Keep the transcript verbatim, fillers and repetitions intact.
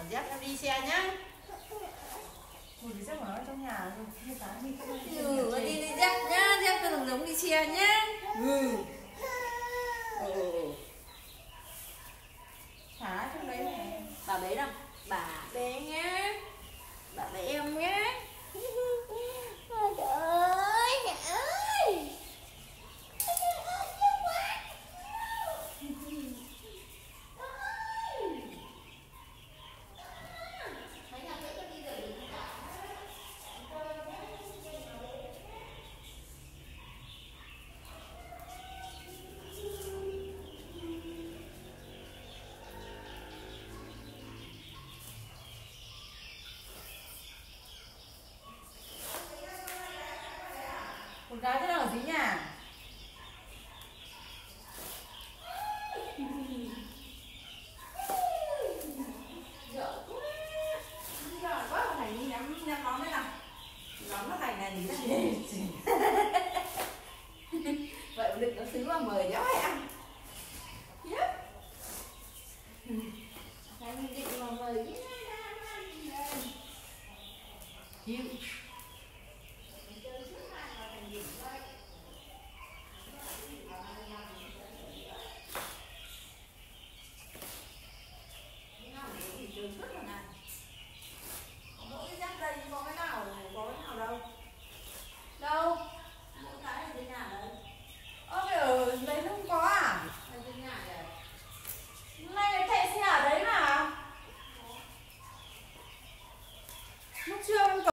dắt em đi xe nhá. Một cái dép của nó ở trong nhà rồi, như tá đi các bạn. Ừ, đi đi dắt nhá, dắt cho giống giống đi xe nhá. Ừ. Ừ. Thả trong đấy này. Bà bé đâu? Bà bé nhá. Bà bé em nhá. Trời ơi, mẹ ơi. Con gái thế nào ở dưới nhà? Giỡn quá. Giỡn quá, con này đi nhắm nhắm món đấy nào. Nóng nó thành này thì vậy mà đừng có xứ mà mời cháu hay ăn. Yep. Này mình định mà mời chứ. Chịu. Hãy subscribe cho kênh Drizzle để không bỏ lỡ những video hấp dẫn.